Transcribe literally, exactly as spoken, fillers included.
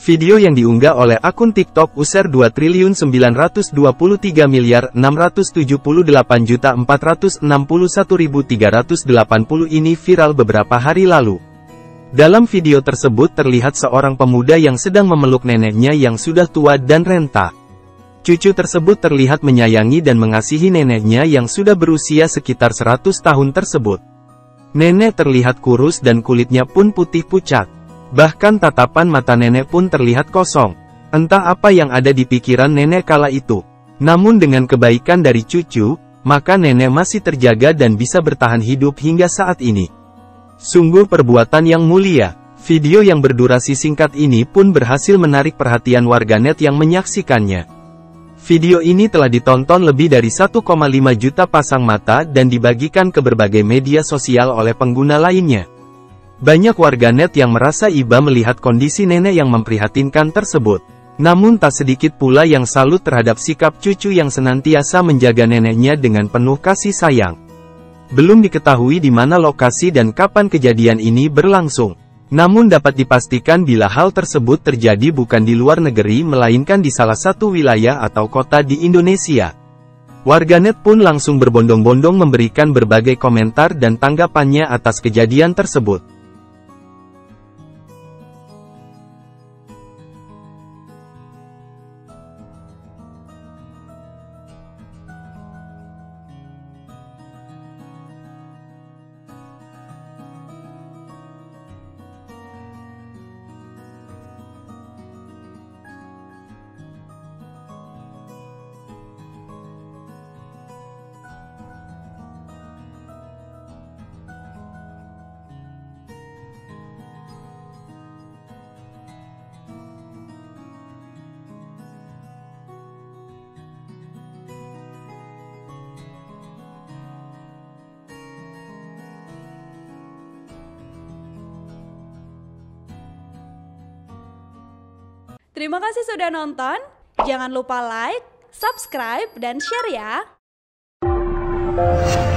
Video yang diunggah oleh akun TikTok user dua triliun sembilan ratus dua puluh tiga miliar enam ratus tujuh puluh delapan juta empat ratus enam puluh satu ribu tiga ratus delapan puluh ini viral beberapa hari lalu. Dalam video tersebut terlihat seorang pemuda yang sedang memeluk neneknya yang sudah tua dan renta. Cucu tersebut terlihat menyayangi dan mengasihi neneknya yang sudah berusia sekitar seratus tahun tersebut. Nenek terlihat kurus dan kulitnya pun putih pucat. Bahkan tatapan mata nenek pun terlihat kosong. Entah apa yang ada di pikiran nenek kala itu. Namun dengan kebaikan dari cucu, maka nenek masih terjaga dan bisa bertahan hidup hingga saat ini. Sungguh perbuatan yang mulia. Video yang berdurasi singkat ini pun berhasil menarik perhatian warganet yang menyaksikannya. Video ini telah ditonton lebih dari satu koma lima juta pasang mata dan dibagikan ke berbagai media sosial oleh pengguna lainnya. Banyak warganet yang merasa iba melihat kondisi nenek yang memprihatinkan tersebut. Namun tak sedikit pula yang salut terhadap sikap cucu yang senantiasa menjaga neneknya dengan penuh kasih sayang. Belum diketahui di mana lokasi dan kapan kejadian ini berlangsung. Namun dapat dipastikan bila hal tersebut terjadi bukan di luar negeri melainkan di salah satu wilayah atau kota di Indonesia. Warganet pun langsung berbondong-bondong memberikan berbagai komentar dan tanggapannya atas kejadian tersebut. Terima kasih sudah nonton, jangan lupa like, subscribe, dan share ya!